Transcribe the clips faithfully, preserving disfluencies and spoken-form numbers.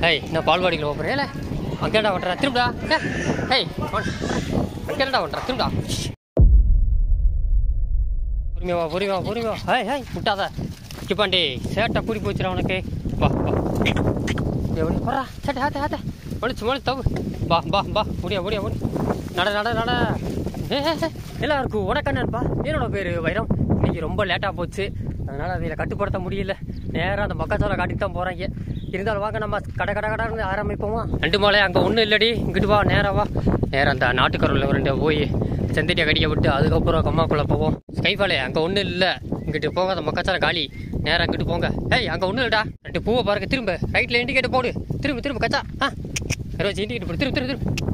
Hey நான் பால்வாடியில் போகிறேன் இல்லை அங்கேடா பண்ணுறா திரும்பா ஹேய் அங்கேடா பண்ணுறா திரும்பா பொறுமையா பொறுமையா பொறுமையா ஹேய் ஹேய் விட்டாத கிப்பாண்டி சேட்டை கூடி போச்சுடா உனக்கு வா வா எப்படி போடுறா சேட்டை ஆத்த ஆத்த ஒழிச்சு ஒழிச்சு தவு வா வா வா முடியா முடியா முடி நட நட நட ஏ எல்லாருக்கும் உனக்கண்ணப்பா என்னோட பேர் வைரம். இன்னைக்கு ரொம்ப லேட்டாக போச்சு, அதனால் அதில் கட்டுப்படுத்த முடியல. நேராக அந்த மக்காச்சோலை காட்டிட்டு தான் போகிறாங்க. இருந்தாலும் வாங்க நம்ம கடை கடை கடைன்னு ஆரம்பிப்போமா. ரெண்டு மாலை அங்கே ஒன்றும் இல்லடி, இங்கிட்டு வா நேராக வா. நேராக அந்த நாட்டுக்கருவில் ரெண்டு போய் செந்தட்டியை கடிக்க விட்டு அதுக்கப்புறம் கம்மாக்குள்ளே போவோம். ஸ்கைஃபாலே அங்கே ஒன்றும் இல்லை, இங்கிட்டு போங்க. அந்த மக்காச்சோலை காலி, நேராக இங்கிட்டு போங்க. ஏய் அங்கே ஒன்றும் இல்லைடா, ரெண்டு பூவை பாருங்க. திரும்ப ரைட்டில் இண்டிகேட்டர் போடு, திரும்ப திரும்ப கச்சா ஆ இருபது இண்டிகேட்டர் போடு, திரும்ப திரும்ப திரும்ப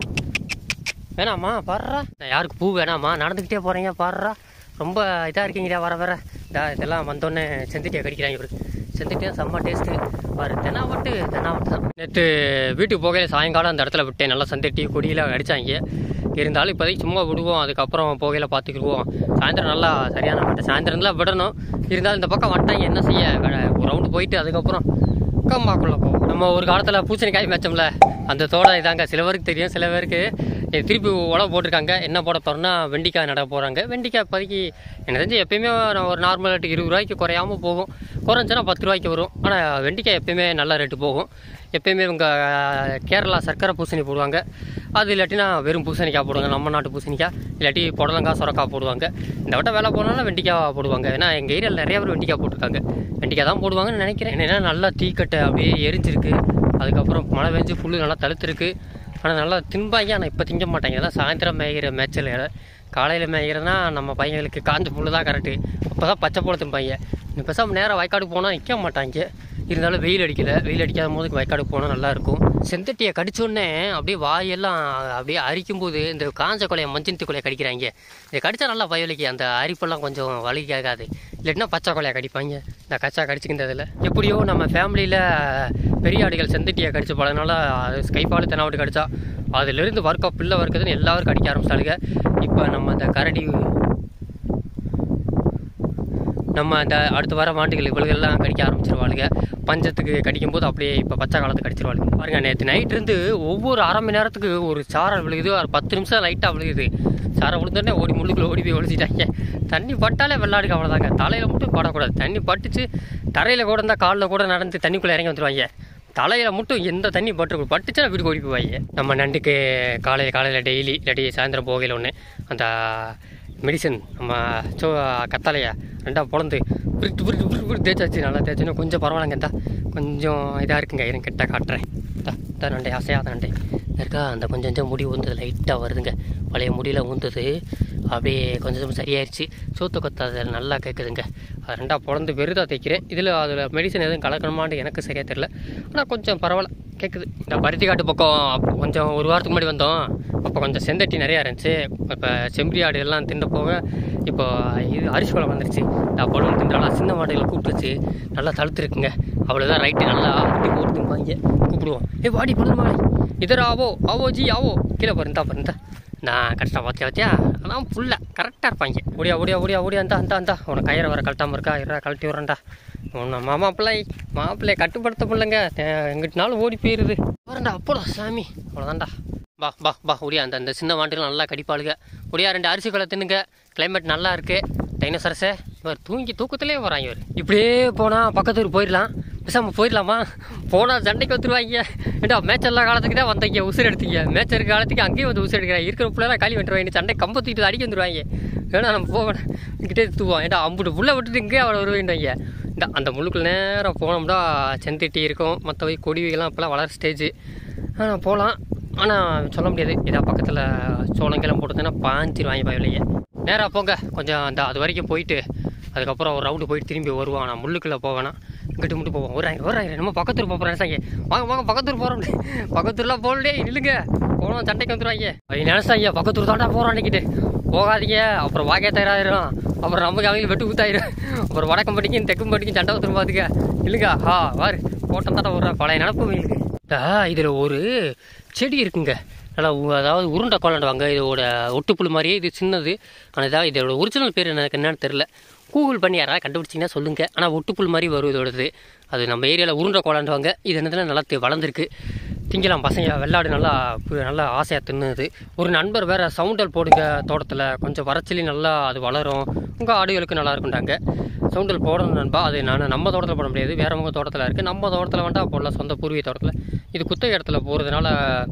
வேணாம்மா பாடுறா. நான் யாருக்கு பூ வேணாம்மா, நடந்துக்கிட்டே போகிறீங்க பாடுறா. ரொம்ப இதாக இருக்கீங்கடா வர வர. இதா இதெல்லாம் வந்தோடனே செந்தட்டியை கடிக்கிறாங்க. இவருக்கு செந்தட்டியாக செம்ம டேஸ்ட்டு வர தெனாவட்டு தெனாவட்டு தான். நேற்று வீட்டுக்கு போகையில் சாயங்காலம் அந்த இடத்துல விட்டேன். நல்லா செந்தட்டி கொடியில் அடித்தாங்க. இருந்தாலும் இப்போதைக்கு சும்மா விடுவோம், அதுக்கப்புறம் போகையில் பார்த்துக்கிடுவோம். சாயந்தரம் நல்லா சரியான மாட்டேன், சாயந்தரம்லாம் விடணும். இருந்தாலும் இந்த பக்கம் வந்துட்டாங்க, என்ன செய்ய. ஒரு ரவுண்டு போயிட்டு அதுக்கப்புறம் கம்மாக்குள்ளே போவோம். நம்ம ஒரு காலத்தில் பூசணிக்காய் மேய்ச்சோம்ல, அந்த தோடை இதாங்க. சில பேருக்கு தெரியும், சில பேருக்கு திருப்பி உழவு போட்டிருக்காங்க. என்ன போட போகிறோன்னா வெண்டிக்காய் நட போகிறாங்க. வெண்டிக்காய் இப்போதைக்கு எனக்கு தெரிஞ்சு எப்பயுமே ஒரு நார்மல் ரேட்டுக்கு இருபது ரூபாய்க்கு குறையாமல் போகும். குறைஞ்சினா பத்து ரூபாய்க்கு வரும். ஆனால் வெண்டிக்காய் எப்பயுமே நல்ல ரேட்டு போகும். எப்பயுமே இவங்க கேரளா சர்க்கரை பூசணி போடுவாங்க. அது இல்லாட்டினா வெறும் பூசணிக்காய் போடுவாங்க, நம்ம நாட்டு பூசணிக்காய். இல்லாட்டி புடலங்காய் சுரக்காய் போடுவாங்க. இந்த வட்டம் வேலை போனாலும் வெண்டிக்காய் போடுவாங்க. ஏன்னா எங்கள் ஏரியாவில் நிறைய பேர் வெண்டிக்காய் போட்டிருக்காங்க. வெண்டிக்காய் தான் போடுவாங்கன்னு நினைக்கிறேன். ஏன்னா நல்லா தீக்கட்டை அப்படியே எரிஞ்சிருக்கு. அதுக்கப்புறம் மழை பெஞ்சு புல்லு நல்லா தழுத்துருக்கு. ஆனால் நல்லா தின்பாங்க. ஆனால் இப்போ திங்க மாட்டாங்க. ஏன்னா சாயந்தரம் மேய்கிற மேய்ச்சல். காலையில் மேய்கிறதுனா நம்ம பையங்களுக்கு காஞ்ச புல்லு தான் கரெக்டு. அப்போ தான் பச்சை போல தின்பாங்க. இப்போ பேசாமல் நேராக வயக்காடுக்கு போனால் நிற்க மாட்டாங்க. இருந்தாலும் வெயில் அடிக்கலை, வெயில் அடிக்காத போது வயக்காடுக்கு போனால் நல்லாயிருக்கும். செந்தட்டியை கடிச்சோடனே அப்படியே வாயெல்லாம் அப்படியே அரிக்கும்போது இந்த காஞ்ச கொலையை மஞ்சள் கொலையை கடிக்கிறாங்க. இதை கடித்தா நல்லா பயவலிக்கு, அந்த அரிப்பெல்லாம் கொஞ்சம் வலி கேட்காது. இல்லைன்னா பச்சை கொலையை கடிப்பாங்க. இந்த கச்சா கடிச்சிக்கின்றதில் எப்படியோ நம்ம ஃபேமிலியில் பெரிய ஆடுகள் செந்தட்டியை கடிச்சு போனதுனால அது ஸ்கைஃபாலு தெனாவட்டு கடிச்சா அதுலேருந்து வர்க்கா பிள்ளை வர்க்கதுன்னு எல்லாரும் கடிக்க ஆரம்பிச்சிட்டாளுங்க. இப்போ நம்ம அந்த கரடி நம்ம அந்த அடுத்து வர மாட்டுகள் இவளுகெல்லாம் கடிக்க ஆரம்பிச்சிருவாளுங்க. பஞ்சத்துக்கு கடிக்கும்போது அப்படியே இப்போ பச்சை காலத்துக்கு கடிச்சிருவாளுங்க. பாருங்க, நேற்று நைட் இருந்து ஒவ்வொரு அரை மணி நேரத்துக்கு ஒரு சாரல் விழுகுது. ஒரு பத்து நிமிஷம் லைட்டாக விழுகுது. சாரை விழுந்தோடனே ஓடி முள்ளுக்குள்ளே ஓடி போய் ஒழிச்சிட்டாங்க. தண்ணி பட்டாலே வெள்ளாடுக்கு அவ்வளோதாங்க. தலையில் மட்டும் படக்கூடாது. தண்ணி பட்டுச்சு தரையில் கூட இருந்தால் காலில் கூட நடந்து தண்ணிக்குள்ளே இறங்கி வந்துடுவாங்க. தலையில் மட்டும் எந்த தண்ணி பட்டு பட்டுச்சுன்னா வீட்டுக்கு ஓடி போவாங்க. நம்ம நண்டுக்கு காலையில் காலையில் டெய்லி இல்லாட்டி சாயந்தரம் போகையில் ஒன்று அந்த மெடிசன் நம்ம சோ கத்தாலையா ரெண்டாக பொழந்து பிரிட்டு பிரிட்டு பிரிட்டு பிரிட்டு தேய்ச்சாச்சு. நல்லா தேய்ச்சின்னா கொஞ்சம் பரவாயில்லங்க. தான் கொஞ்சம் இதாக இருக்குங்க. இருங்க கிட்ட காட்டுறேன். தான் நண்டை அசையாத நண்டை இருக்கா. அந்த கொஞ்சம் கொஞ்சம் முடி ஊந்தது லைட்டாக வருதுங்க. பழைய முடியில் ஊந்தது அப்படியே கொஞ்சம் சரியாயிருச்சு. சோத்து கொத்தாது நல்லா கேட்குதுங்க. அது ரெண்டாக பொழந்து வெறுதாக தைக்கிறேன். இதில் அதில் மெடிசன் எதுவும் கலக்கணுமான்னு எனக்கு சரியாக தெரில. ஆனால் கொஞ்சம் பரவாயில்ல கேட்குது. இந்த பருத்தி காட்டு பக்கம் கொஞ்சம் ஒரு வாரத்துக்கு முன்னாடி வந்தோம். அப்போ கொஞ்சம் செந்தட்டி நிறையா இருந்துச்சு. இப்போ செம்பரி ஆடு எல்லாம் தின்ன போக இப்போ இது அரிசி பழம் வந்துருச்சு. இந்த பழம் தின்றாலாம் சின்ன மாடுகளை கூப்பிட்டு வச்சு நல்லா தழுத்துருக்குங்க. அவ்வளோதான் ரைட்டு. நல்லா அப்படி போட்டு தின்பாங்க. கூப்பிடுவோம், ஏ வாடி பழம் வாடி இதர ஆவோ ஆவோ ஜி ஆவோ கீழே பருந்தா பருந்தா. நான் கரெக்டாக பார்த்தியா பார்த்தியா அதான் ஃபுல்லாக கரெக்டாக இருப்பாங்க. ஓடியா ஓடியா ஓடியா ஓடியா அந்த அந்த அந்த உனக்கு கயிறை வர கழட்டாமல் இருக்கா, இரா கழட்டி வரேன்டா. உன்னை மாமா பிள்ளை மாப்பிள்ளையை கட்டுப்படுத்த பிள்ளைங்க எங்கிட்டனாலும் ஓடி போயிடுது. வரேன்டா அப்போடா சாமி அவ்வளோதான்டா. பா பா பா ஒடியா அந்த அந்த சின்ன மாட்டுகள் நல்லா கடிப்பாளுங்க. ஒடியா ரெண்டு அரிசி கொலை தின்னுங்க. கிளைமேட் நல்லா இருக்குது. டைனோசரஸே இவர் தூங்கி தூக்கத்திலே வராங்க. இவர் இப்படியே போனால் பக்கத்தூர் போயிடலாம். பேசாமல் போயிடலாமா? போனால் சண்டைக்கு வந்துடுவாங்க. ஏண்டா மேய்ச்சல் காலத்துக்கு தான் வந்தீங்க உசுறு எடுத்தீங்க. மேய்ச்சல் காலத்துக்கு அங்கேயும் வந்து உசுறு எடுக்கிறேன். இருக்கிற பிள்ளைலாம் காலி வந்துடுவாங்க. சண்டை கம்பத்துக்கிட்டு அடிக்க வந்துடுவாங்க. ஏன்னா நம்ம போவேன் கிட்டே தூவோம். ஏண்டா அம்புட்டு புள்ள விட்டுட்டு இங்கே அவளை வருவாங்க. இந்த அந்த முள்ளுக்குள்ள நேரம் போனோம்னா செந்தட்டி இருக்கும். மற்றவை கொடிவிகள்லாம் இப்போலாம் வளர ஸ்டேஜ். ஆனால் போகலாம். ஆனால் சொல்ல முடியாது. இதாக பக்கத்தில் சோளங்கெல்லாம் போட்டுதுன்னா பாஞ்சிருவாங்க பயவில்லையே. நேராக போங்க. கொஞ்சம் அந்த அது வரைக்கும் போயிட்டு அதுக்கப்புறம் ஒரு ரவுண்டு போயிட்டு திரும்பி வருவான். நான் முள்ளுக்குள்ளே போவேனா இங்கிட்டு மட்டும் போவோம். ஒரு ஒரு நம்ம பக்கத்தூர் போகிறேன் சாங்க. வாங்க வாங்க பக்கத்தூர் போகிறோம். பக்கத்தூர்லாம் போகலே இல்லைங்க. போனோம் சண்டைக்கு வந்துடுவாங்க. அது நினைச்சாங்க பக்கத்தூர் தாண்டா போகிறோம் அன்னைக்கிட்டு. போகாதீங்க, அப்புறம் வாக்கே தயாராகிடும். அப்புறம் நமக்கு அவங்களுக்கு வெட்டு ஊத்தாயிரும். அப்புறம் வடக்கம் படிக்கும் தெக்கும் படிக்கும் சண்டை ஊற்றுரும் பார்த்துக்க. இல்லைங்க ஹா வாரு போட்டம் தாண்டா விட்ற பழைய நினப்பு உங்களுக்கு. இதில் ஒரு செடி இருக்குங்க. நல்லா அதாவது உருண்டை கொண்டாடுவாங்க. இதோட ஒட்டுப்புழு மாதிரியே இது சின்னது. ஆனால் இதாக இதோட ஒரிஜினல் பேர் எனக்கு என்னன்னு தெரில. கூகுள் பண்ணி யாராவது கண்டுபிடிச்சிங்கன்னா சொல்லுங்கள். ஆனால் ஒட்டுப்புல் மாதிரி வரும் இதோடது. அது நம்ம ஏரியாவில் உருண்டை கோலாண்டுவாங்க. இது என்னதுன்னா நல்லா வளர்ந்துருக்கு, திங்கலாம் பசங்க வெள்ளாடு நல்லா நல்லா ஆசையாக தின்னுது. ஒரு நண்பர் வேறு சவுண்டல் போடுங்க தோட்டத்தில், கொஞ்சம் வரச்சிலி நல்லா அது வளரும், உங்கள் ஆடுகளுக்கு நல்லா இருக்குண்டாங்க. சவுண்டல் போடணும் நண்பா. அது நான் நம்ம தோட்டத்தில் போட முடியாது, வேறவங்க தோட்டத்தில் இருக்குது. நம்ம தோட்டத்தில் வேண்டாம் போடலாம், சொந்த பூர்வீக தோட்டத்தில். இது குத்தகை இடத்துல போகிறதுனால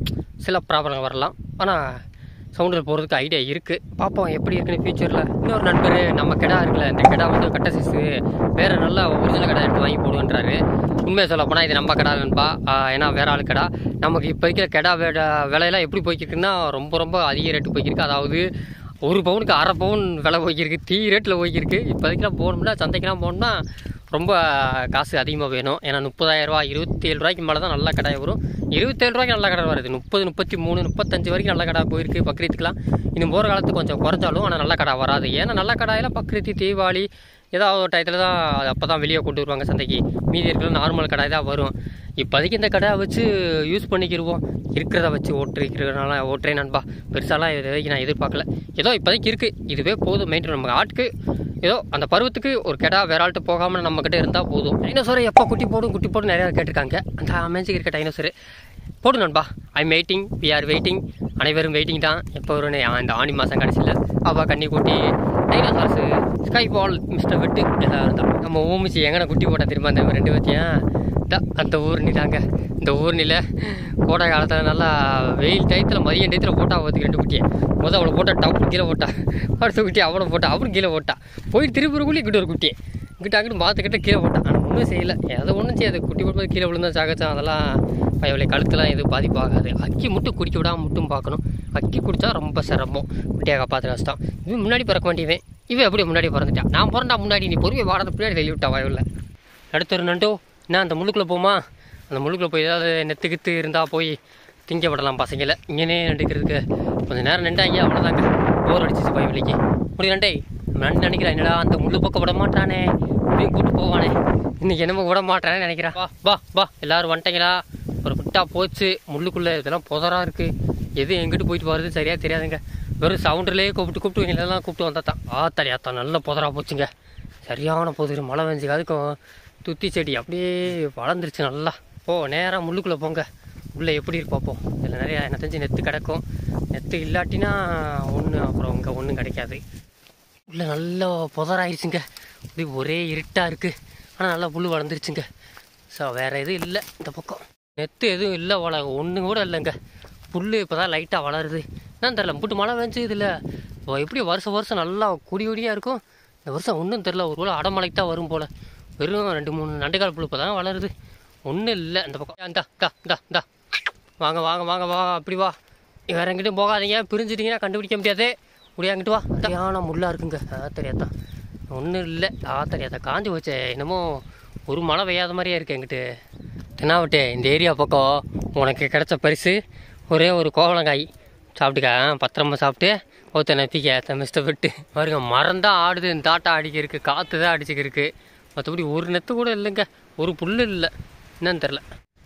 சில ப்ராப்ளம் வரலாம். ஆனால் சவுண்டில் போகிறதுக்கு ஐடியா இருக்குது, பார்ப்போம் எப்படி இருக்குன்னு ஃபியூச்சரில். இன்னொரு நண்பர் நம்ம கிடா இருக்குல்ல, இந்த கிடா வந்து கட்ட சைஸு வேறு நல்லா ஒரிஜினல் கடை எடுத்து வாங்கி போடுன்றாரு. உண்மையை சொல்ல போனால் இது நம்ம கடை நண்பா, ஏன்னா வேற ஆள் கடை. நமக்கு இப்போ இருக்கிற கிடா விட விலையெல்லாம் எப்படி போய்க்கிருக்குன்னா ரொம்ப ரொம்ப அதிக ரேட்டு போய்க்கிருக்கு. அதாவது ஒரு பவுனுக்கு அரை பவுன் விலை போய்க்கிருக்கு, தீ ரேட்டில் போய்க்கிருக்கு. இப்போதைக்கெல்லாம் போகணும்னா சந்தைக்கெல்லாம் போகணும்னா ரொம்ப காசு அதிகமாக வேணும். ஏன்னா முப்பதாயிரரூவா இருபத்தி ஏழு ரூபாய்க்கு மேலே தான் நல்ல கடை வரும். இருபத்தேழு ரூபாய்க்கு நல்ல கடை வருது, முப்பது முப்பத்தி மூணு முப்பத்தஞ்சு வரைக்கும் நல்ல கடை போயிருக்கு. பக்ரீத்துக்கெலாம் இன்னும் போகிற காலத்துக்கு கொஞ்சம் குறைஞ்சாலும் ஆனால் நல்ல கடை வராது. ஏன்னா நல்ல கடாயில் பக்ரீத்து தீபாவளி ஏதாவது ஒரு டயத்தில் தான் அப்போ தான் வெளியே கொண்டு வருவாங்க சந்தைக்கு. மீதி இருக்கிற நார்மல் கடை தான் வரும். இப்போதைக்கு இந்த கடை வச்சு யூஸ் பண்ணிக்கிடுவோம், இருக்கிறத வச்சு ஓட்டுறதுனால ஓட்டுறேன் நண்பா. பெருசாலாம் இது வரைக்கும் நான் எதிர்பார்க்கல, ஏதோ இப்போதைக்கு இருக்குது, இதுவே போதும் மெயின்டைன். நம்ம ஆட்டுக்கு ஏதோ அந்த பருவத்துக்கு ஒரு கிடா வேற ஆள்கிட்ட போகாமல் நம்மக்கிட்ட இருந்தால் போதும். டைனோசரை எப்போ குட்டி போடும் குட்டி போடும் நிறையா கேட்டிருக்காங்க. அந்த அமேஜிங் இருக்க டைனோசரு போடும் நண்பா. I'm waiting, we are waiting, அனைவரும் வெயிட்டிங் தான். எப்போ வரும்னு இந்த ஆணி மாதம் கடைசியில் அப்பா கண்ணி குட்டி டைனோசார்ஸு ஸ்கை பால் மிஸ்டர் வெட்டு எல்லாம் இருந்தால் நம்ம ஓமிச்சு எங்கன்னா குட்டி போட்டால் திரும்ப அந்த ரெண்டு பற்றியும் தான் அந்த ஊர்னி தாங்க. இந்த ஊர்னியில் கோடை காலத்தில் நல்லா வெயில் டயத்தில் மதியம் டயத்தில் போட்டா பார்த்துக்கு ரெண்டு குட்டியை முதல் அவளை போட்டால் டப்பு கீழே போட்டா, அடுத்த குட்டி அவளை போட்டா அவரும் கீழே போட்டா, போய் திருப்பூருக்குள்ளே இங்கிட்ட ஒரு குட்டியை இங்கிட்ட அங்கிட்டு பார்த்துக்கிட்ட கீழே போட்டான். ஆனால் ஒன்றும் செய்யலை, அதை ஒன்றும் செய்யாது. குட்டி போட்டு கீழே விழுந்தா சாகச்சான், அதெல்லாம் அவளை கழுத்துலாம் எதுவும் பாதிப்பாகாது. அக்கி மட்டும் குடிக்க விடாமல் மட்டும் பார்க்கணும். அக்கி குடித்தா ரொம்ப சிரமம், குட்டியாக காப்பாற்ற கஷ்டம். இவன் முன்னாடி பிறக்க வேண்டியவன், இவன் எப்படி முன்னாடி பிறந்துட்டான். நான் பிறந்தா முன்னாடி, நீ பொறுமையை வாடத்தை பின்னாடி தள்ளி விட்டா வயலில். அடுத்த ஒரு நண்டோ என்ன அந்த முள்ளுக்குள்ளே போமா, அந்த முள்ளுக்குள்ளே போய் ஏதாவது நெத்து கித்து இருந்தால் போய் திங்க விடலாம் பசங்களை. இங்கேனே நண்டுக்கிறதுக்கு கொஞ்சம் நேரம் நின்றாங்க, அவ்வளோதாங்க. போர் அடிச்சிச்சு பயவலிக்கு முடி நண்டை. நண்டு நினைக்கிறேன் என்னடா அந்த முள்ளு பக்கம் விட மாட்டானே அப்படின்னு கூப்பிட்டு போவானே, இன்னைக்கு என்னமோ விட மாட்டானே நினைக்கிறேன். வா வா வா எல்லாரும் வந்துட்டீங்களா, ஒரு விட்டா போச்சு. முள்ளுக்குள்ளே இதெல்லாம் புதராக இருக்குது, எது எங்கிட்டு போயிட்டு வருது சரியாக தெரியாதுங்க. வெறும் சவுண்டர்லேயே கூப்பிட்டு கூப்பிட்டு எல்லாம் கூப்பிட்டு வந்தா தான் ஆத்தாடி ஆத்தா நல்ல புதராக போச்சுங்க. சரியான புதிர் மழை வெஞ்சுக்கு, அதுக்கும் துத்தி செடி அப்படியே வளர்ந்துருச்சு நல்லா. ஓ நேராக முள்ளுக்குள்ளே போங்க, உள்ளே எப்படி இருக்கு பார்ப்போம். இதில் நிறையா என்ன தெரிஞ்சு நெத்து கிடக்கும், நெத்து இல்லாட்டினா ஒன்று அப்புறம் இங்கே ஒன்றும் கிடைக்காது. உள்ளே நல்லா புதராயிருச்சுங்க, அப்படி ஒரே இருட்டாக இருக்குது. ஆனால் நல்லா புல் வளர்ந்துருச்சுங்க. ஸோ வேறு எதுவும் இல்லை இந்த பக்கம், நெத்து எதுவும் இல்லை, வள ஒன்று கூட இல்லைங்க. புல் இப்போ தான் லைட்டாக வளருது. என்னன்னு தெரில, முட்டு மழை வேஞ்சு இதில் எப்படி வருஷம் வருஷம் நல்லா கொடி கொடியாக இருக்கும். இந்த வருஷம் ஒன்றும் தெரில, ஒரு வேளை அடமலைக்கு தான் வரும் போல். வெறும் ரெண்டு மூணு நண்டுகால் புல் இப்போ தான் வளருது, ஒன்றும் இல்லை இந்த பக்கம். இந்தா இந்தா இந்தா இந்தா வாங்க வாங்க வாங்க வா, அப்படி வா. வேறு எங்கிட்டும் போகாதீங்க, பிரிஞ்சிட்டிங்கன்னா கண்டுபிடிக்க முடியாது. முடியாங்கிட்டு வா. சரியான முள்ளாக இருக்குங்க. ஆத்தரியாத்தான் ஒன்றும் இல்லை, ஆத்தரியாத்தா காஞ்சி வச்சே. என்னமோ ஒரு மழை பெய்யாத மாதிரியே இருக்குது எங்கிட்டு. தென்னாவட்டே இந்த ஏரியா பக்கம் உனக்கு கிடச்ச பரிசு ஒரே ஒரு கோவலங்காய் சாப்பிட்டுக்கா, பத்திரமா சாப்பிட்டு ஒருத்த நப்பிக்க மிஸ்டர் விட்டு பாருங்க. மரம் தான் ஆடுது, இந்த தாட்டா அடிக்கிருக்கு, காற்று தான் அடிச்சுக்கிருக்கு. மற்றபடி ஒரு நெத்து கூட இல்லைங்க, ஒரு புல் இல்லை. என்னன்னு தெரில,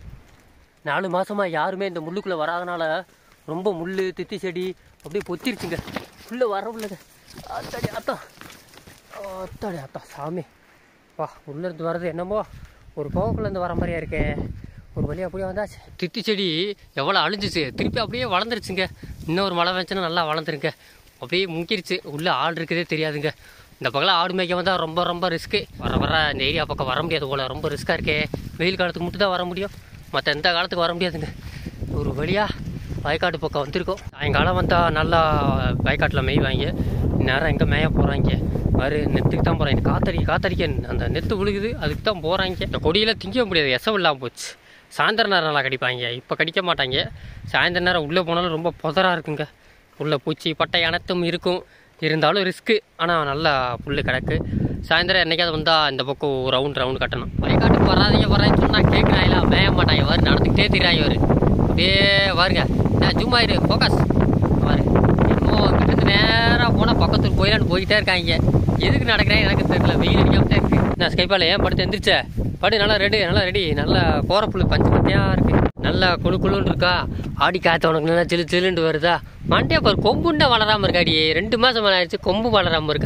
நாலு மாதமாக யாருமே இந்த முள்ளுக்குள்ளே வராதனால ரொம்ப முள் தித்தி செடி அப்படியே பொத்திருச்சுங்க. உள்ளே வர உள்ளங்க. அத்தாடி அத்தா அத்தாடி அத்தா சாமி வா. உள்ளேருந்து வர்றது என்னமோ ஒரு கோவக்குள்ளேருந்து வர மாதிரியா இருக்கே. ஒரு வழியாக அப்படியே வந்தாச்சு. தித்தி செடி எவ்வளோ அழிஞ்சிச்சு, திருப்பி அப்படியே வளர்ந்துருச்சுங்க. இன்னொரு மழை வந்துச்சுன்னா நல்லா வளர்ந்துருங்க, அப்படியே முங்கிருச்சு. உள்ளே ஆடு இருக்குதே தெரியாதுங்க. இந்த பக்கம் ஆடு மேய்க்க வந்தால் ரொம்ப ரொம்ப ரிஸ்க்கு. வர வர இந்த ஏரியா பக்கம் வர முடியாது போல், ரொம்ப ரிஸ்க்காக இருக்கே. வெயில் காலத்துக்கு மட்டும் தான் வர முடியும், மற்ற எந்த காலத்துக்கு வர முடியாதுங்க. ஒரு வழியாக வயக்காட்டு பக்கம் வந்திருக்கோம். சாயங்காலம் வந்தால் நல்லா வயக்காட்டில் மேய்வாங்க. நேரம் எங்கே மேய போகிறாங்க வரு, நெத்துக்கு தான் போகிறாங்க. காத்தடிக்க காத்தடிக்க அந்த நெத்து விழுகுது, அதுக்கு தான் போகிறாங்க. இந்த கொடியெல்லாம் திங்க முடியாது, எசவு இல்லாமல் போச்சு. சாயந்தர நேரம் நல்லா கடிப்பாங்க, இப்போ கடிக்க மாட்டாங்க. சாயந்தர நேரம் உள்ளே போனாலும் ரொம்ப புதராக இருக்குங்க. உள்ளே பூச்சி பட்டை அனைத்தும் இருக்கும், இருந்தாலும் ரிஸ்க்கு. ஆனால் நல்லா புல் கிடக்கு. சாயந்தரம் என்னைக்காவது வந்தால் இந்த பக்கம் ரவுண்ட் ரவுண்டு கட்டணும். வயக்காட்டுக்கு வராதிங்க வரான்னு சொன்னால் கேட்குறாங்களா, மேய மாட்டாங்க. வரு நடந்துக்கிட்டே தெரியாங்க. வரு அப்படியே வாருங்க, நான் ஜூம் ஆயிரு ஃபோக்கஸ் வாரு. என்னமோ கிட்டத்தட்ட நேராக போனால் பக்கத்துக்கு போயிடலான்னு போய்கிட்டே இருக்காங்க. எதுக்கு நடக்கிறேன் எனக்கு தெரியல, வெயில் அடிக்காம தான் இருக்குது. நான் ஸ்கைப்பால் ஏன் படுத்து எந்திரிச்ச படு, நல்லா ரெடி நல்லா ரெடி. நல்லா கோரப்புல் பஞ்சு பத்தியாக இருக்குது, நல்லா குழு குழுன்னு இருக்கா. ஆடி காற்று உனக்கு நல்லா சிலு சிலுண்டு வருதா. மண்டையா பாரு, கொம்புண்டா வளராமல் இருக்காடி. ரெண்டு மாதம் மேலே ஆயிடுச்சு, கொம்பு வளராமல் இருக்கா.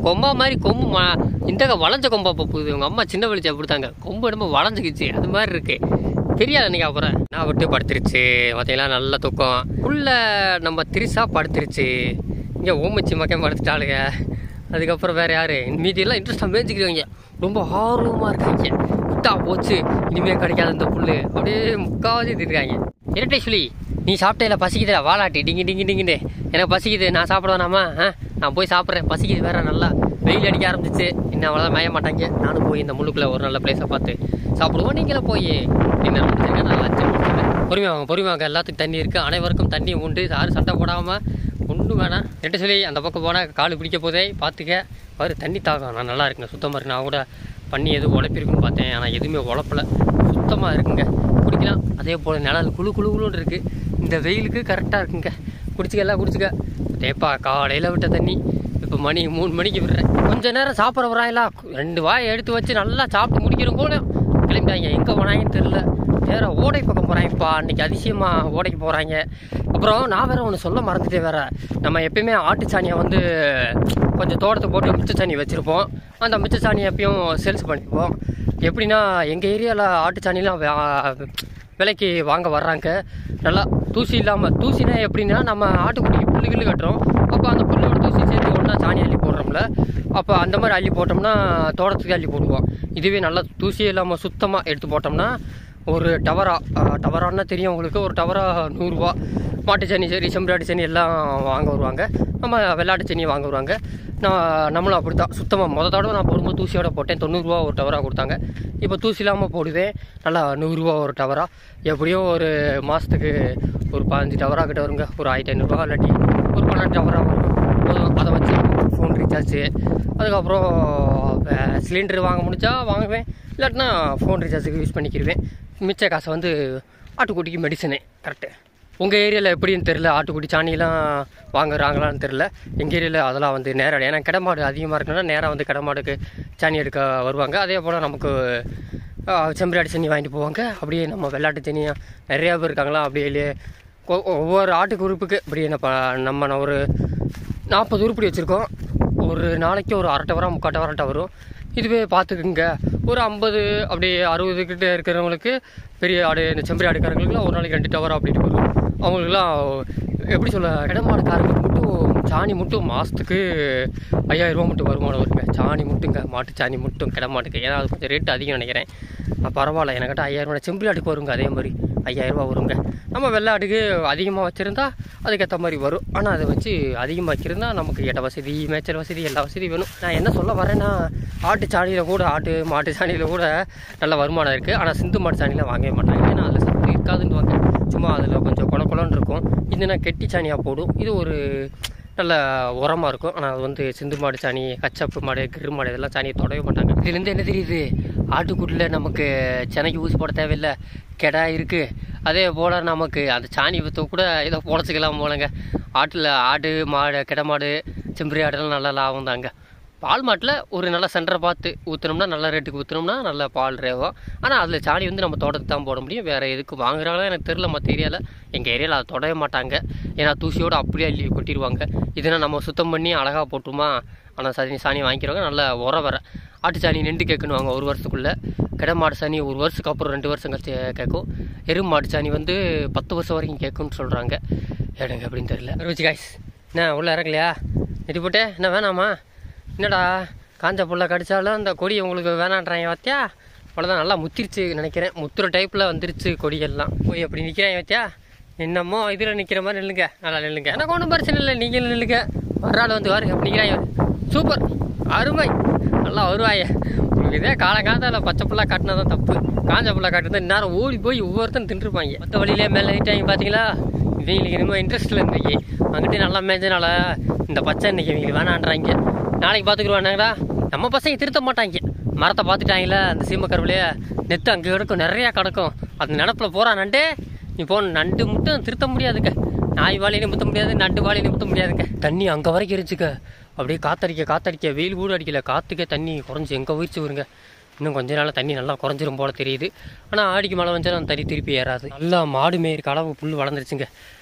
கொம்பா மாதிரி கொம்பு மா இந்த வளைஞ்ச கொம்பா போகுது. உங்கள் அம்மா சின்ன வலிச்சு அப்படித்தாங்க, கொம்பு என்னமோ வளைஞ்சிக்கிச்சு அது மாதிரி இருக்கு. தெரியாது அன்றைக்கி. அப்புறம் நான் விட்டு படுத்துருச்சு பார்த்தீங்களா, நல்ல தூக்கம். உள்ள நம்ம திரிசா படுத்துருச்சு. இங்கே ஓமிச்சு மக்கள் படுத்துட்டாளுங்க. அதுக்கப்புறம் வேறு யார் மீதியெல்லாம் இன்ட்ரெஸ்ட்டாக மேய்ச்சிக்கிறாங்க, ரொம்ப ஆர்வமாக இருக்காங்க. விட்டா போச்சு இனிமேல் கிடைக்காது இந்த புல் அப்படியே முக்காவாசி இருக்காங்க. இரட்டை சொல்லி நீ சாப்பிட்டே பசிக்குதா வாலாட்டி டிங்கி டிங்கி டிங்கிட்டு எனக்கு பசிக்குது, நான் சாப்பிடுவேனாமா? ஆ நான் போய் சாப்பிட்றேன், பசிக்குது வேற. நல்லா வெயில் அடிக்க ஆரம்பிச்சிச்சு, இன்னும் அவ்வளோதான் மேய மாட்டாங்க. நானும் போய் இந்த முள்ளுக்குள்ளே ஒரு நல்ல பிளேஸை பார்த்து சாப்பிடுவோம். நீங்களே போய் டின்னர் முடிச்சிருக்கேன், நல்லா பொறுமையாங்க பொறுமையாங்க. எல்லாத்துக்கும் தண்ணி இருக்குது, அனைவருக்கும் தண்ணி உண்டு. யாரும் சட்டை போடாமல் ஒன்றும் வேணாம். ரெட்டு சொல்லி அந்த பக்கம் போனால் கால் பிடிக்க போதே பார்த்துக்க. அவர் தண்ணி தாகம் நான் நல்லா இருக்குங்க, சுத்தமாக இருக்கு. நான் கூட பண்ணி எதுவும் உழைப்பிருக்குன்னு பார்த்தேன், ஆனால் எதுவுமே உழப்பலை, சுத்தமாக இருக்குங்க. குடிக்கலாம். அதே போல் நிழல் குழு குழு குழுன்னு இருக்குது. இந்த வெயிலுக்கு கரெக்டாக இருக்குங்க. குடிச்சிக்க எல்லாம் குடிச்சிக்க. தேப்பா காலையில் விட்ட தண்ணி இப்போ மணி மூணு மணிக்கு விடுறேன். கொஞ்சம் நேரம் சாப்பிட்ற வராங்களா, ரெண்டு வாயை எடுத்து வச்சு நல்லா சாப்பிட்டு முடிக்கிற கூட கிளம்பிட்டாங்க. எங்கே போனாங்கன்னு தெரில. வேற ஓடை பக்கம் போகிறாங்கப்பா, அன்றைக்கி அதிசயமாக ஓடைக்கு போகிறாங்க. அப்புறம் நான் வேறு ஒன்று சொல்ல மறந்துட்டே வேறு, நம்ம எப்பயுமே ஆட்டு சாணியை வந்து கொஞ்சம் தோட்டத்தை போட்டு மிச்ச சாணி வச்சுருப்போம். அந்த மிச்ச சாணியை எப்பயும் சேல்ஸ் பண்ணிப்போம். எப்படின்னா எங்கள் ஏரியாவில் ஆட்டு சாணிலாம் விலைக்கு வாங்க வர்றாங்க. நல்லா தூசி இல்லாமல், தூசினா எப்படின்னா நம்ம ஆட்டுக்குட்டிக்கு புல்லு கில்லு கட்டுறோம், அப்போ அந்த புல்லோட தூசி சேர்த்து ஒன்றா சாணி அள்ளி போடுறோம்ல, அப்போ அந்த மாதிரி அள்ளி போட்டோம்னா தோட்டத்துக்கு அள்ளி போடுவோம். இதுவே நல்லா தூசியே இல்லாமல் சுத்தமாக எடுத்து போட்டோம்னா ஒரு டவரா, டவரான்னா தெரியும் உங்களுக்கு, ஒரு டவரா நூறுரூவா. மாட்டு சனி சரி செம்பராட்டு சனி எல்லாம் வாங்க வருவாங்க, நம்ம வெள்ளாட்டு சனியை வாங்க வருவாங்க. நான் நம்மளும் அப்படி தான் சுத்தமாக மொதல் தடவை நான் போடும்போது தூசியோட போட்டேன், தொண்ணூறுரூவா ஒரு டவராக கொடுத்தாங்க. இப்போ தூசி இல்லாமல் போடுவேன், நல்லா நூறுரூவா ஒரு டவரா. எப்படியோ ஒரு மாதத்துக்கு ஒரு பதினஞ்சு டவரா கிட்ட வருங்க, ஒரு ஆயிரத்தி ஐநூறுரூவா இல்லாட்டி ஒரு பன்னெண்டு டவரா வரும். போதும், அதை வச்சு ஃபோன் ரீசார்ஜு, அதுக்கப்புறம் சிலிண்டர் வாங்க முடிஞ்சா வாங்குவேன், இல்லாட்டினா ஃபோன் ரீசார்ஜுக்கு யூஸ் பண்ணிக்கிடுவேன். மிச்ச காசை வந்து ஆட்டுக்குட்டிக்கு மெடிசனு. கரெக்டு. உங்கள் ஏரியாவில் எப்படின்னு தெரில, ஆட்டுக்குட்டி சாணியெல்லாம் வாங்குறாங்களான்னு தெரில. எங்கள் ஏரியாவில் அதெல்லாம் வந்து நேராக, ஏன்னா கிடமாடு அதிகமாக இருக்குன்னா நேராக வந்து கிடமாடுக்கு சாணி எடுக்க வருவாங்க. அதே போல் நமக்கு செம்பராட்டி சனி வாங்கிட்டு போவாங்க. அப்படியே நம்ம வெள்ளாட்டு சனியாக நிறையா பேர் இருக்காங்களா, அப்படியே ஒவ்வொரு ஆட்டுக்கு உறுப்புக்கு இப்படி என்ன நம்ம ஒரு நாற்பது உருப்படி வச்சுருக்கோம். ஒரு நாளைக்கு ஒரு அரை டவரா முக்கால் டவராட்ட வரும். இதுவே பார்த்துக்குங்க, ஒரு ஐம்பது அப்படி அறுபது கிட்ட இருக்கிறவங்களுக்கு, பெரிய ஆடு இந்த செம்பரி ஆடுக்காரங்களுக்குலாம் ஒரு நாளைக்கு ரெண்டு டவரா அப்படின்ட்டு வரும். அவங்களுக்குலாம் எப்படி சொல்ல, இடமாடுக்காரங்களுக்கு மட்டும் சாணி மட்டும் மாதத்துக்கு ஐயாயிரரூபா மட்டும் வருமானம் வருங்க. சாணி மட்டுங்க, மாட்டு சாணி மட்டும் கிடமாட்டுக்கு. ஏன்னா அது கொஞ்சம் ரேட்டு அதிகம் நினைக்கிறேன். பரவாயில்ல, எனக்கிட்ட ஐயாயிரரூபா செம்பரி ஆட்டுக்கு வருங்க, அதே மாதிரி ஐயாயிரரூபா வருங்க. நம்ம வெள்ளாட்டுக்கு அதிகமாக வச்சுருந்தா அதுக்கேற்ற மாதிரி வரும். ஆனால் அதை வச்சு அதிகமாக வச்சுருந்தா நமக்கு இட வசதி, மேய்ச்சல் வசதி, எல்லா வசதியும் வேணும். நான் என்ன சொல்ல வரேன்னா, ஆட்டு சாணியில் கூட, ஆட்டு மாட்டு சாணியில் கூட நல்ல வருமானம் இருக்குது. ஆனால் சிந்து மாட்டு சாணியில் வாங்கவே மாட்டாங்க, ஏன்னா அதில் சத்து இருக்காதுன்னு வாங்க. சும்மா அதில் கொஞ்சம் குள குளன்னு இருக்கும். இதுனா கெட்டி சாணியாக போடும். இது ஒரு நல்ல உரமாக இருக்கும். ஆனால் அது வந்து சிந்து மாடு சாணி, கச்சப்பு மாடு, கிரு மாடு இதெல்லாம் சாணியை தொடவே மாட்டாங்க. இதுலேருந்து என்ன தெரியுது, ஆட்டுக்குட்டியில் நமக்கு சென்னைக்கு ஊசி போட தேவையில்லை, கெடா இருக்குது. அதே போல் நமக்கு அந்த சாணி விற்ற கூட ஏதோ பொழைச்சிக்கலாம் போலங்க. ஆட்டில் ஆடு மாடு, கிட மாடு, செம்பரி ஆடுலாம் நல்லா லாபம் தாங்க. பால் மாட்டில் ஒரு நல்ல சென்டரை பார்த்து ஊற்றினோம்னா, நல்ல ரேட்டுக்கு ஊற்றினோம்னா நல்ல பால் ரேவும். ஆனால் அதில் சாணி வந்து நம்ம தோட்டத்துக்கு தான் போட முடியும், வேறு எதுக்கு வாங்குறாங்களோ எனக்கு தெரில. மற்ற ஏரியாவில், எங்கள் ஏரியாவில் அதை தொடவே மாட்டாங்க, ஏன்னா தூசியோடு அப்படியே அள்ளி கொட்டிடுவாங்க. இதனால் நம்ம சுத்தம் பண்ணி அழகாக போட்டுமா. ஆனால் சனி சாணி வாங்கிக்கிறவங்க நல்ல உரம் வர ஆட்டு சாணி நின்று கேட்கணுவாங்க ஒரு வருஷத்துக்குள்ளே. கிட மாடு சாணி ஒரு வருஷத்துக்கு அப்புறம் ரெண்டு வருஷம் கழிச்சு கேட்கும். எரு மாடு சாணி வந்து பத்து வருஷம் வரைக்கும் கேட்கும்னு சொல்கிறாங்க. எனக்கு அப்படின்னு தெரியல. ருச்சி காய்ஸ் என்ன உள்ளே இறங்கலையா? நெட்டி போட்டே என்ன வேணாமா? என்னடா காஞ்ச புல்லை கடிச்சாலும் அந்த கொடி உங்களுக்கு வேணான்றாங்க பார்த்தியா? அவ்வளோதான், நல்லா முத்திருச்சு நினைக்கிறேன். முத்துற டைப்பில் வந்துருச்சு கொடியெல்லாம். போய் அப்படி நிற்கிறேன் பார்த்தியா? என்னமோ இதில் நிற்கிற மாதிரி நில்லுங்க, நல்லா நில்லுங்க. எனக்கு ஒன்றும் பிரச்சனை இல்லை, நீங்கள் நில்லுங்க. வர்றாள் வந்து வாரு அப்படி நிற்கிறாங்க. சூப்பர், அருமை, நல்லா வருவாய. உங்களுக்கு இதே காலங்காலத்தில் பச்சை புல்லா காட்டினா தான் தப்பு. காஞ்ச புல்லா காட்டுறது இந்நேரம் ஓடி போய் ஒவ்வொருத்தரும் தின்றுப்பாங்க. மற்ற வழியிலே மேலே ஏறிட்டாங்க பார்த்தீங்களா? இவங்களுக்கு இனிமேல் இன்ட்ரெஸ்ட்டில் இருந்துச்சு. அங்கிட்டே நல்லா மேய்ஞ்சனால இந்த பச்சை இன்னைக்கு இவங்களுக்கு வேணான்றாங்க. நாளைக்கு பார்த்துக்குருவானாங்கடா. நம்ம பசங்க திருத்த மாட்டாங்க. மரத்தை பார்த்துட்டாங்களே, அந்த சீமக்கருவிலையே நெத்து அங்கே கிடக்கும், நிறையா கிடக்கும். அந்த நினப்பில் போகிறா நண்டு, நீ போன நண்டு மட்டும் திருத்த முடியாதுங்க. நாய் வாழையிலையும் முத்த முடியாது, நண்டு வாழையிலையும் முத்த முடியாதுங்க. தண்ணி அங்கே வரைக்கும் இருந்துச்சுக்க. அப்படியே காத்தடிக்க காத்தடிக்க வெயில் கூட அடிக்கல, காற்றுக்கே தண்ணி குறைஞ்சி எங்கே உயிர்ச்சி வருங்க. இன்னும் கொஞ்ச நாள் தண்ணி நல்லா குறைஞ்சிரும் போல தெரியுது. ஆனால் ஆடிக்கு மழை வந்தாலும் அந்த தண்ணி திருப்பி ஏறாது. நல்லா மாடு மேய்க்கு அளவு புல் வளர்ந்துருச்சுங்க.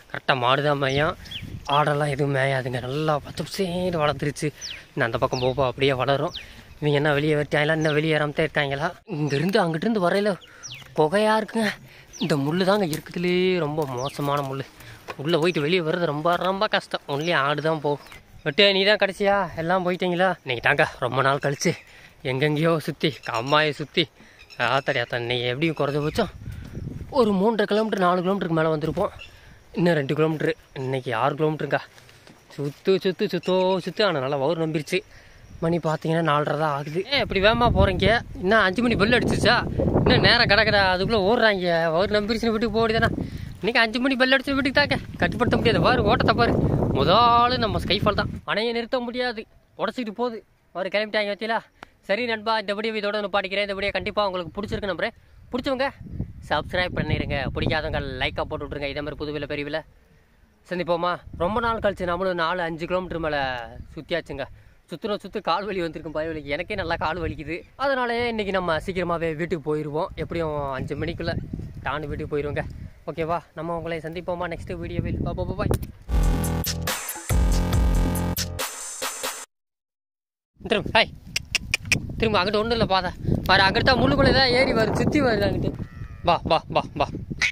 கரெக்டாக மாடு தான் மேயும், ஆடெல்லாம் எதுவும் மேயாதுங்க. நல்லா பத்து பர்சன்ட் வளர்ந்துருச்சு. இன்னும் அந்த பக்கம் போப்போ அப்படியே வளரும். இவங்க என்ன வெளியே வெட்டாங்களா, இன்னும் வெளியே ஏறாமத்தே இருக்காங்களா? இங்கேருந்து அங்கிட்டிருந்து வரையில் குகையாக இருக்குங்க. இந்த முள் தாங்க இருக்குதுலே ரொம்ப மோசமான முள். உள்ளே போயிட்டு வெளியே வர்றது ரொம்ப ரொம்ப கஷ்டம். ஒன்லி ஆடு தான் போகும். வெட்டே நீ தான் கடைசியா எல்லாம் போயிட்டீங்களா? இன்றைக்கி தாங்க ரொம்ப நாள் கழிச்சு எங்கெங்கேயோ சுற்றி அம்மாயை சுற்றி ஆத்தடி ஆத்தா இன்னைக்கு எப்படியும் குறைஞ்ச போச்சோம் ஒரு மூன்றரை கிலோமீட்டர் நாலு கிலோமீட்டருக்கு மேலே வந்திருப்போம். இன்னும் ரெண்டு கிலோமீட்ரு, இன்றைக்கி ஆறு கிலோமீட்டருங்க. சுற்று சுற்று சுத்தோ சுற்று. ஆனால் நல்லா வவுர் நம்பிருச்சு. மணி பார்த்தீங்கன்னா நாலரை தான் ஆகுது. ஏன் இப்படி வேகமாக போகிறீங்க? இன்னும் அஞ்சு மணி பெல் அடிச்சிச்சா? இன்னும் நேரம் கிடக்குதா? அதுக்குள்ளே ஓடுறாங்க. வவுர் நம்பிருச்சுன்னு வீட்டுக்கு போடுதானே. இன்றைக்கி அஞ்சு மணி பெல் அடிச்சு வீட்டுக்கு தாக்க கட்டுப்படுத்த முடியாது. பாரு ஓட்டத்தை பாரு. முதல் நம்ம ஸ்கைஃபால் தான். அணையை நிறுத்த முடியாது, உடச்சிக்கிட்டு போகுது. அவர் கிளம்பிட்டாங்க வச்சிங்களா? சரி நண்பா, இந்த வீடியோ இதோட நான் பாடிக்கிறேன். இந்த வீடியோ கண்டிப்பாக உங்களுக்கு பிடிச்சிருக்கு நம்புறேன். பிடிச்சவங்க சப்ஸ்கிரைப் பண்ணிடுங்க, பிடிக்காதவங்க லைக்காக போட்டு விட்ருங்க. இதே மாதிரி புதுவில் பெரியவில் சந்திப்போமா? ரொம்ப நாள் கழிச்சு நம்மளும் நாலு அஞ்சு கிலோமீட்டர் மேலே சுற்றியாச்சுங்க. சுற்றுன சுற்று கால் வலி வந்திருக்கும், பய வலிக்கு. எனக்கே நல்லா கால் வலிக்குது. அதனாலே இன்றைக்கி நம்ம சீக்கிரமாகவே வீட்டுக்கு போயிடுவோம். எப்படியும் அஞ்சு மணிக்குள்ளே தாண்டி வீட்டுக்கு போயிடுவோங்க. ஓகேவா? நம்ம உங்களை சந்திப்போமா நெக்ஸ்ட் வீடியோவில். பா பா பாய். திரும்ப ஹாய் திரும்ப அங்கிட்ட ஒன்றும் இல்லை பாதா பாரு. அங்கிட்ட முள்ளுக்குள்ளே தான் ஏறி வருது, சுற்றி வருது அங்கிட்டு. வா வா வா வா.